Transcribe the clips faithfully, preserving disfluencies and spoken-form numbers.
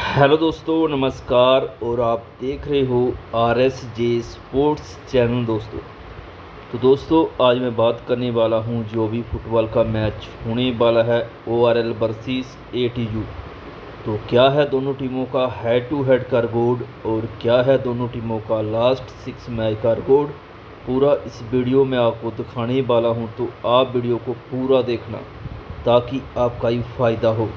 Hello दोस्तों, नमस्कार। और आप देख रहे हो R S J sports channel. दोस्तों तो दोस्तों आज मैं बात करने वाला हूं जो भी फुटबॉल का मैच होने वाला है O R L versus A T U. तो क्या है दोनों टीमों का हेड टू हेड का रिकॉर्ड और क्या है दोनों टीमों का लास्ट सिक्स मैच का रिकॉर्ड, पूरा इस वीडियो में आपको दिखाने वाला हूं। तो आप वीडियो को पूरा देखना ताकि आपका ही फ़ायदा हो।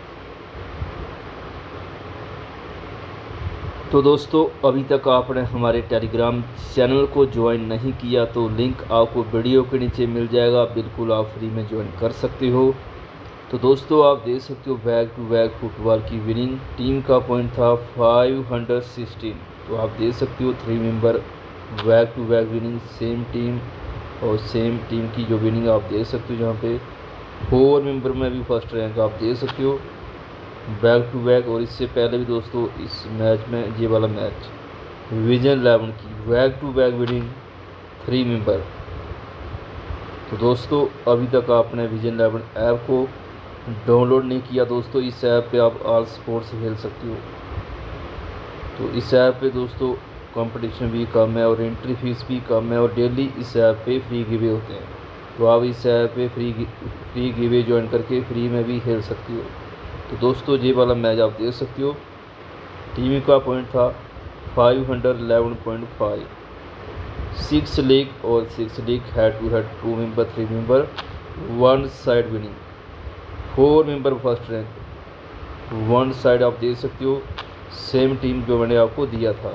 तो दोस्तों अभी तक आपने हमारे टेलीग्राम चैनल को ज्वाइन नहीं किया तो लिंक आपको वीडियो के नीचे मिल जाएगा, बिल्कुल आप फ्री में ज्वाइन कर सकते हो। तो दोस्तों आप देख सकते हो बैक टू बैक फुटबॉल की विनिंग टीम का पॉइंट था फाइव हंड्रेड सिक्सटीन। तो आप देख सकते हो three member back to back winning, same team और सेम टीम की जो विनिंग आप देख सकते हो। जहाँ पे फोर मेंबर में भी फर्स्ट रैंक आप देख सकते हो बैक टू बैक। और इससे पहले भी दोस्तों इस मैच में ये वाला मैच विजन इलेवन की back to back winning three member. तो दोस्तों अभी तक आपने विजन इलेवन ऐप को डाउनलोड नहीं किया दोस्तों, इस ऐप पे आप ऑल स्पोर्ट्स खेल सकते हो। तो इस ऐप पे दोस्तों कंपटीशन भी कम है और एंट्री फीस भी कम है और डेली इस ऐप पे फ्री गिवे होते हैं। तो आप इस ऐप पे फ्री फ्री गिवे ज्वाइन करके फ्री में भी खेल सकते हो। तो दोस्तों ये वाला मैच आप देख सकते हो, टीम का पॉइंट था five hundred eleven point five. Six league और six league head to head, two member three member one side winning, four member first rank one side आप देख सकते हो, सेम टीम जो मैंने आपको दिया था।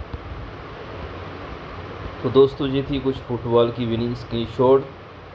तो दोस्तों ये थी कुछ फुटबॉल की विनिंग स्क्रीनशॉट।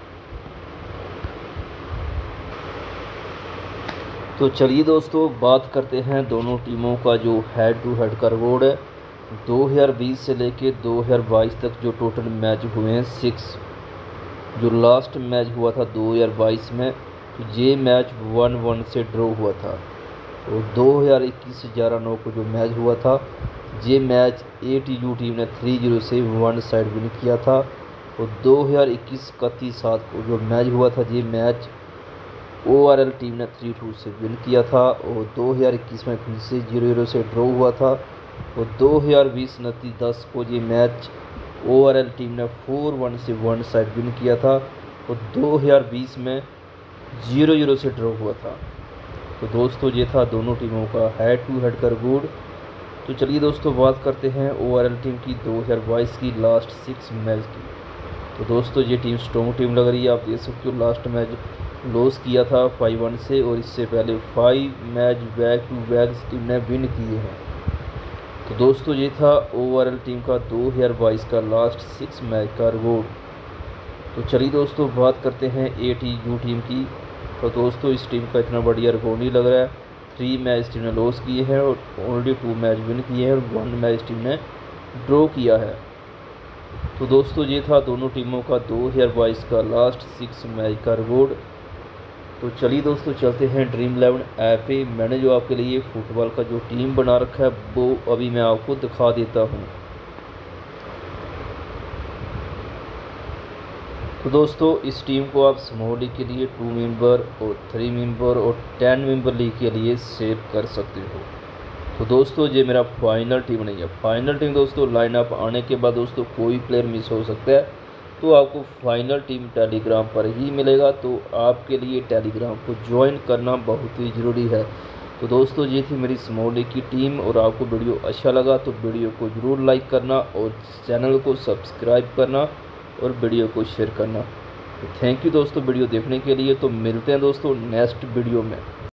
तो चलिए दोस्तों बात करते हैं दोनों टीमों का जो हेड टू हेड का रिकॉर्ड है दो हज़ार बीस से लेके दो हज़ार बाईस तक जो टोटल मैच हुए हैं सिक्स। जो लास्ट मैच हुआ था दो हज़ार बाईस में, तो ये मैच वन वन से ड्रॉ हुआ था। और दो हज़ार इक्कीस ग्यारह नौ को जो मैच हुआ था ये match A T U team ने थ्री जीरो से वन साइड विन किया था। और दो हज़ार इक्कीस इकतीस सात को जो मैच हुआ था ये match O R L team ने थ्री टू से विन किया था। और दो हज़ार इक्कीस में फिर से जीरो जीरो से ड्रॉ हुआ था। और दो हज़ार बीस उनतीस दस को ये match O R L team ने फोर वन से वन साइड विन किया था। और दो हज़ार बीस में जीरो जीरो से ड्रॉ हुआ था। तो दोस्तों ये था दोनों टीमों का हेड टू हेड का रिकॉर्ड। तो चलिए दोस्तों बात करते हैं ओ आर एल टीम की दो हज़ार बाईस की लास्ट सिक्स मैच की। तो दोस्तों ये टीम स्ट्रॉन्ग टीम लग रही है, आप देख सकते हो लास्ट मैच लॉस किया था फाइव वन से और इससे पहले five match back to back इस टीम ने विन किए हैं। तो दोस्तों ये था ओ आर एल टीम का दो हज़ार बाईस का लास्ट सिक्स मैच का रिकॉर्ड। तो चलिए दोस्तों बात करते हैं ए टी यू टीम की। तो दोस्तों इस टीम का इतना बढ़िया रिकॉर्ड नहीं लग रहा है। थ्री मैच टीम ने लॉस किए हैं और ओनली टू मैच विन किए हैं और वन मैच टीम ने ड्रॉ किया है। तो दोस्तों ये था दोनों टीमों का दो हज़ार बाईस का लास्ट सिक्स मैच का रिकॉर्ड। तो चलिए दोस्तों चलते हैं ड्रीम इलेवन ऐप पे। मैंने जो आपके लिए फुटबॉल का जो टीम बना रखा है वो अभी मैं आपको दिखा देता हूं। तो दोस्तों इस टीम को आप स्मॉल लीग के लिए टू मेंबर और थ्री मेंबर और टेन मेंबर लीग के लिए सेव कर सकते हो। तो दोस्तों ये मेरा फाइनल टीम नहीं है। फाइनल टीम दोस्तों लाइनअप आने के बाद दोस्तों कोई प्लेयर मिस हो सकता है, तो आपको फाइनल टीम टेलीग्राम पर ही मिलेगा। तो आपके लिए टेलीग्राम को ज्वाइन करना बहुत ही ज़रूरी है। तो दोस्तों ये थी मेरी स्मॉल लीग की टीम और आपको वीडियो अच्छा लगा तो वीडियो को ज़रूर लाइक करना और चैनल को सब्सक्राइब करना और वीडियो को शेयर करना। तो थैंक यू दोस्तों वीडियो देखने के लिए। तो मिलते हैं दोस्तों नेक्स्ट वीडियो में।